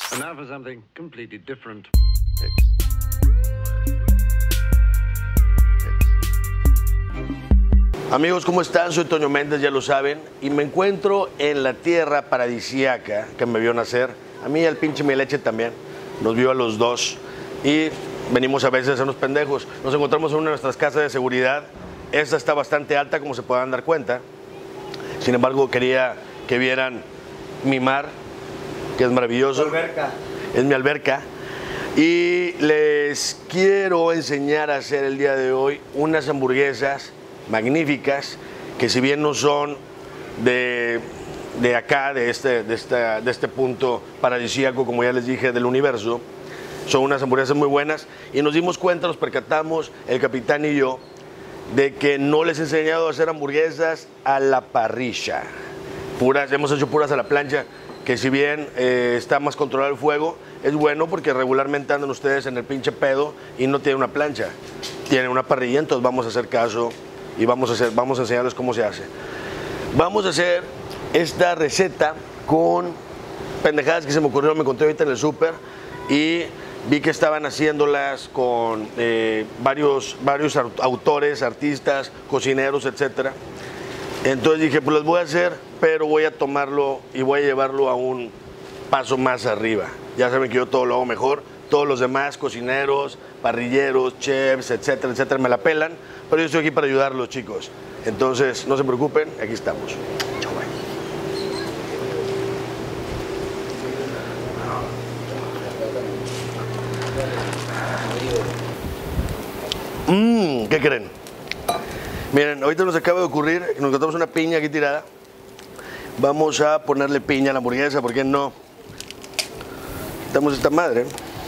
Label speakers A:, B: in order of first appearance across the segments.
A: And now for something completely different.
B: Amigos, ¿cómo están? Soy Toño Méndez, ya lo saben, y me encuentro en la tierra paradisíaca que me vio nacer. A mí y al pinche mi leche también, nos vio a los dos, y venimos a veces a unos pendejos. Nos encontramos en una de nuestras casas de seguridad. Esta está bastante alta, como se podrán dar cuenta. Sin embargo, quería que vieran mi mar, que es maravilloso.
C: Alberca.
B: Es mi alberca. Y les quiero enseñar a hacer el día de hoy unas hamburguesas magníficas, que si bien no son de acá, de este punto paradisíaco, como ya les dije, del universo, son unas hamburguesas muy buenas. Y nos dimos cuenta, nos percatamos, el capitán y yo, de que no les he enseñado a hacer hamburguesas a la parrilla. Puras, hemos hecho puras a la plancha, que si bien está más controlado el fuego, es bueno porque regularmente andan ustedes en el pinche pedo y no tienen una plancha, tienen una parrilla. Entonces vamos a hacer caso y vamos a enseñarles cómo se hace. Vamos a hacer esta receta con pendejadas que se me ocurrió, me encontré ahorita en el súper y vi que estaban haciéndolas con varios autores, artistas, cocineros, etcétera. Entonces dije, pues las voy a hacer, pero voy a tomarlo y voy a llevarlo a un paso más arriba. Ya saben que yo todo lo hago mejor. Todos los demás, cocineros, parrilleros, chefs, etcétera, etcétera, me la pelan. Pero yo estoy aquí para ayudarlos, chicos. Entonces, no se preocupen, aquí estamos. ¿Qué creen? Miren, ahorita nos acaba de ocurrir que nos encontramos una piña aquí tirada. Vamos a ponerle piña a la hamburguesa, ¿por qué no? Quitamos esta madre.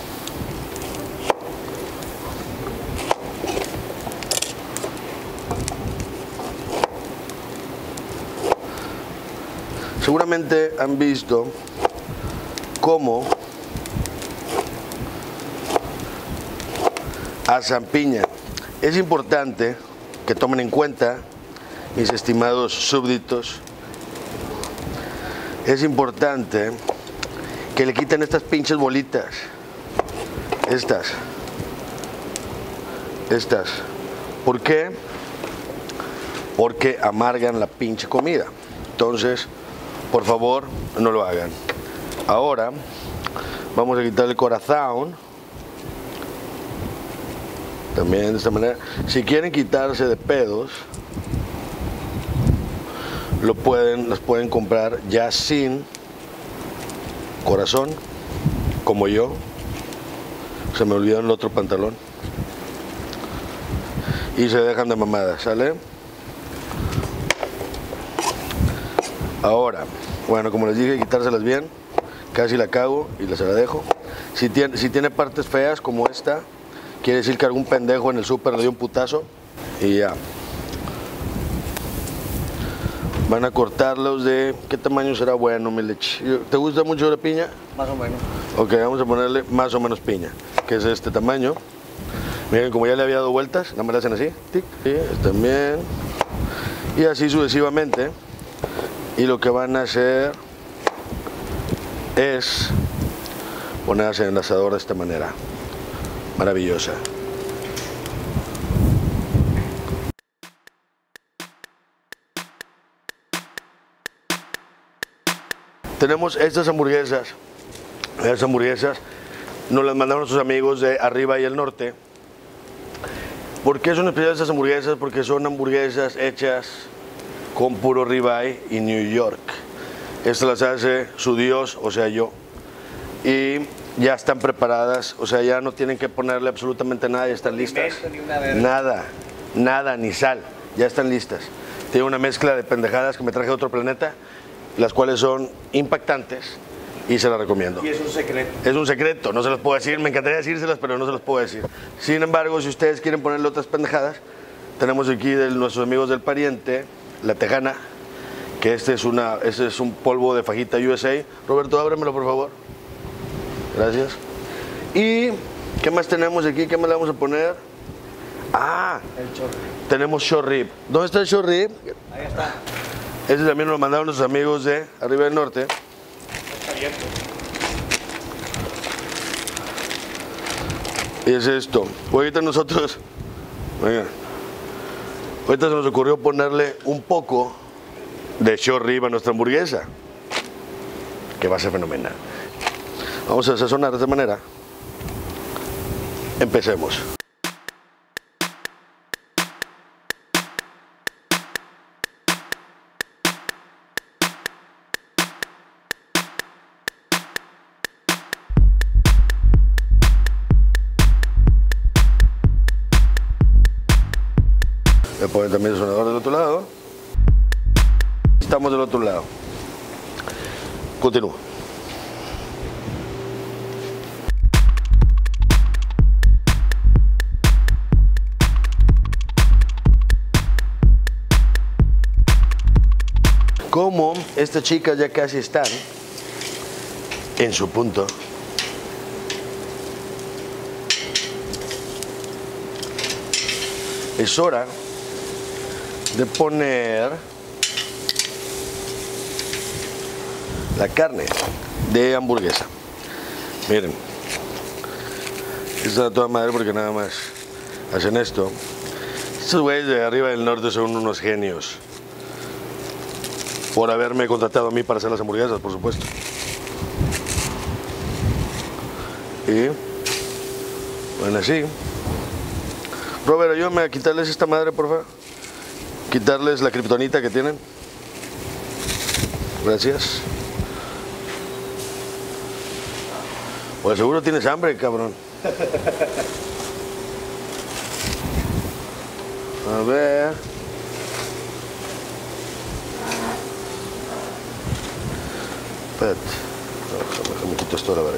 B: Seguramente han visto cómo asan piña. Es importante que tomen en cuenta, mis estimados súbditos, es importante que le quiten estas pinches bolitas, estas. ¿Por qué? Porque amargan la pinche comida. Entonces, por favor, no lo hagan. Ahora vamos a quitar el corazón. También de esta manera. Si quieren quitarse de pedos, las pueden comprar ya sin corazón, como yo. Se me olvidó el otro pantalón. Y se dejan de mamadas, ¿sale? Ahora, bueno, como les dije, quitárselas bien. Casi la cago y se la dejo. Si tiene partes feas como esta, quiere decir que algún pendejo en el súper le dio un putazo. Y ya. Van a cortarlos de... ¿Qué tamaño será bueno, mi leche? ¿Te gusta mucho la piña?
C: Más o menos.
B: Ok, vamos a ponerle más o menos piña, que es este tamaño. Miren, como ya le había dado vueltas, nada más le hacen así. Tic, y también. Y así sucesivamente. Y lo que van a hacer es ponerse en el asador de esta manera. Maravillosa. Tenemos estas hamburguesas. Las hamburguesas nos las mandaron nuestros amigos de Arriba y el Norte. ¿Por qué son especiales estas hamburguesas? Porque son hamburguesas hechas con puro ribeye y New York. Estas las hace su Dios, o sea yo. Y ya están preparadas, o sea, ya no tienen que ponerle absolutamente nada, ya están listas. Nada, ni sal, ya están listas. Tiene una mezcla de pendejadas que me traje de otro planeta, las cuales son impactantes y se las recomiendo.
C: Y es un secreto.
B: Es un secreto, no se los puedo decir, me encantaría decírselas, pero no se los puedo decir. Sin embargo, si ustedes quieren ponerle otras pendejadas, tenemos aquí de nuestros amigos del Pariente, La Tejana, que este es un polvo de fajita USA. Roberto, ábremelo, por favor. Gracias. ¿Y qué más tenemos aquí? ¿Qué más le vamos a poner? Ah,
C: El short rib.
B: Tenemos short rib. ¿Dónde está el short rib?
C: Ahí está.
B: Ese también nos lo mandaron nuestros amigos de Arriba del Norte.
C: Está abierto.
B: Y es esto. Ahorita nosotros, oigan, ahorita se nos ocurrió ponerle un poco de short rib a nuestra hamburguesa, que va a ser fenomenal. Vamos a sazonar de esta manera. Empecemos. Le ponen también el sonador del otro lado. Estamos del otro lado. Continúo. Como estas chicas ya casi están en su punto, es hora de poner la carne de hamburguesa. Miren, está a toda madre porque nada más hacen esto. Estos güeyes de arriba del norte son unos genios por haberme contratado a mí para hacer las hamburguesas, por supuesto. Y bueno, así. Robert, ayúdame a quitarles esta madre, por favor. Quitarles la kriptonita que tienen. Gracias. Pues seguro tienes hambre, cabrón. A ver. Espérate. Déjame quitar esto, la verga.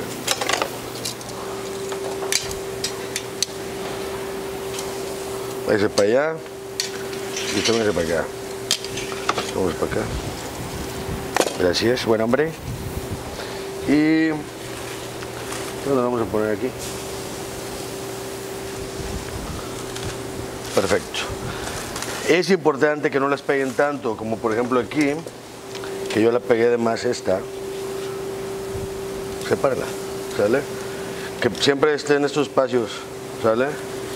B: Váyase para allá. Y usted váyase para acá. Vamos para acá. Gracias, buen hombre. Y ¿dónde lo vamos a poner aquí? Perfecto. Es importante que no las peguen tanto, como por ejemplo aquí, que yo la pegué de más esta. Sepárala, ¿sale? Que siempre esté en estos espacios, ¿sale?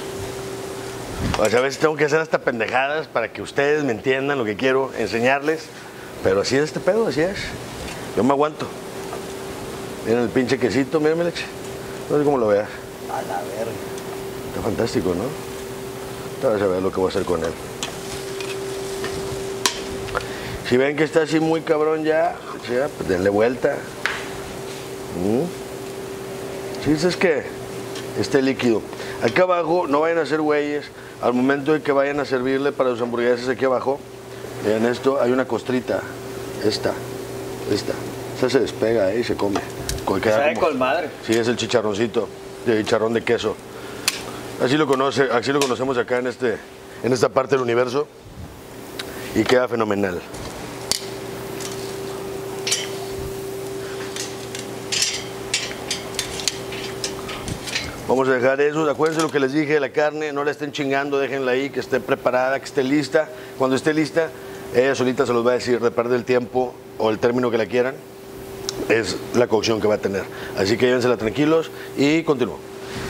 B: O sea, a veces tengo que hacer hasta pendejadas para que ustedes me entiendan lo que quiero enseñarles. Pero así es este pedo, así es. Yo me aguanto. Miren el pinche quesito, miren mi leche. No sé cómo lo veas.
C: A la verga.
B: Está fantástico, ¿no? Ahora vas a ver lo que voy a hacer con él. Si ven que está así muy cabrón ya, pues denle vuelta. Si dices que esté líquido. Acá abajo, no vayan a hacer güeyes. Al momento de que vayan a servirle para sus hamburguesas aquí abajo, vean esto, hay una costrita. Esta. Esta se despega y se come.
C: Sabe con madre.
B: Sí, es el chicharroncito, de chicharrón de queso. Así lo conocemos acá en esta parte del universo. Y queda fenomenal. Vamos a dejar eso. Acuérdense lo que les dije de la carne, no la estén chingando, déjenla ahí, que esté preparada, que esté lista. Cuando esté lista, ella solita se los va a decir, depende del tiempo o el término que la quieran, es la cocción que va a tener. Así que llévensela tranquilos y continúo.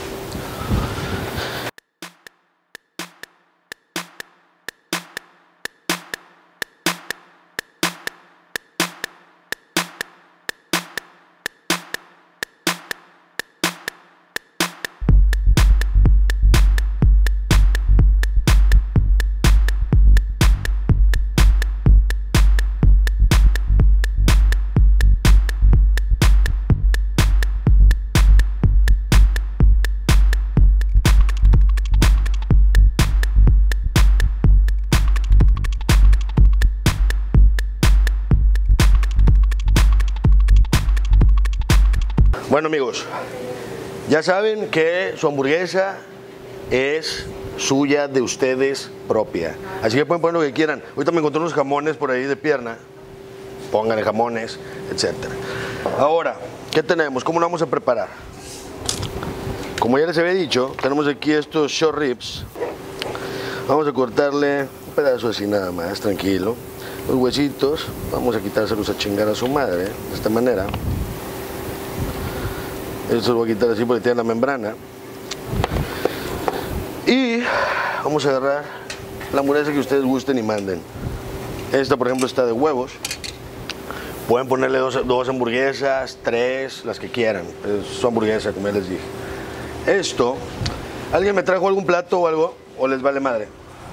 B: Bueno amigos, ya saben que su hamburguesa es suya, de ustedes, propia. Así que pueden poner lo que quieran. Ahorita me encontré unos jamones por ahí de pierna. Pónganle jamones, etc. Ahora, ¿qué tenemos? ¿Cómo lo vamos a preparar? Como ya les había dicho, tenemos aquí estos short ribs. Vamos a cortarle un pedazo así nada más, tranquilo. Los huesitos, vamos a quitárselos a chingar a su madre, de esta manera. Esto lo voy a quitar así porque tiene la membrana. Y vamos a agarrar la hamburguesa que ustedes gusten y manden. Esta, por ejemplo, está de huevos. Pueden ponerle dos hamburguesas, 3, las que quieran. Es su hamburguesa, como ya les dije. Esto, ¿alguien me trajo algún plato o algo? ¿O les vale madre?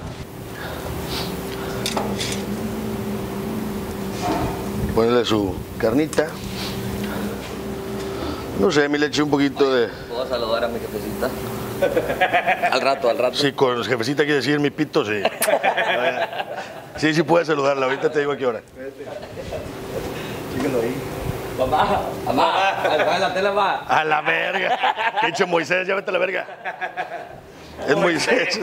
B: Ponle su carnita. No sé, me le eché un poquito de...
C: ¿Puedo saludar a mi jefecita? Al rato.
B: Sí, con jefecita quiere decir mi pito, sí. Sí, puedes saludarla. Ahorita te digo a qué hora.
C: Síguelo ahí. Mamá, ¿cuál es la tela, mamá?
B: A la verga. ¿Qué dicho Moisés? Ya vete a la verga. Es Moisés.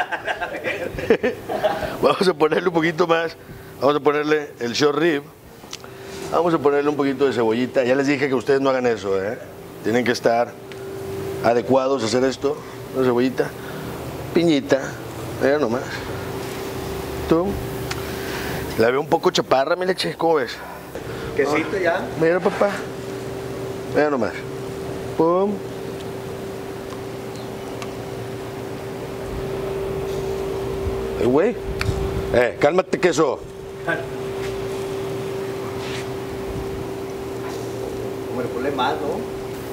B: Vamos a ponerle un poquito más. Vamos a ponerle el short rib. Vamos a ponerle un poquito de cebollita. Ya les dije que ustedes no hagan eso, ¿eh? Tienen que estar adecuados a hacer esto. Una cebollita. Piñita. Mira nomás. Tú. La veo un poco chaparra, mi leche. ¿Cómo ves?
C: Quesito ya.
B: Mira, papá. Mira nomás. Pum. Güey. Cálmate, queso.
C: Hombre, ponle más, ¿no?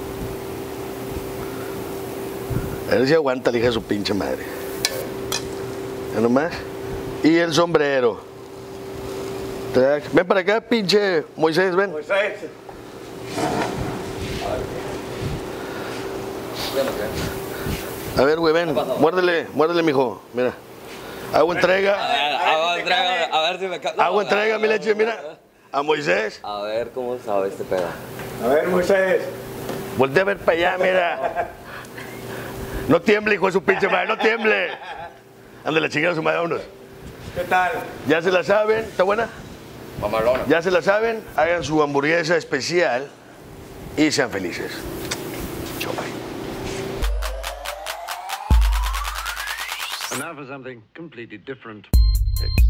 B: A ver si aguanta la hija de su pinche madre. Mira nomás. Y el sombrero. Ven para acá, pinche Moisés, ven.
C: Moisés.
B: A ver, güey, ven. Muérdele, mijo. Mira. Hago entrega.
C: A ver si me cae.
B: Hago entrega, mi leche, mira. A Moisés.
C: A ver cómo sabe este pedo.
D: A ver, Moisés.
B: Voltea a ver para allá, mira. No tiemble, hijo de su pinche madre, no tiemble. Ande la chingada a su madre, vámonos.
D: ¿Qué tal?
B: Ya se la saben, ¿está buena?
C: Mamalona.
B: Ya se la saben, hagan su hamburguesa especial y sean felices. Chau, bye.
A: And now for something completely different.
B: Thanks.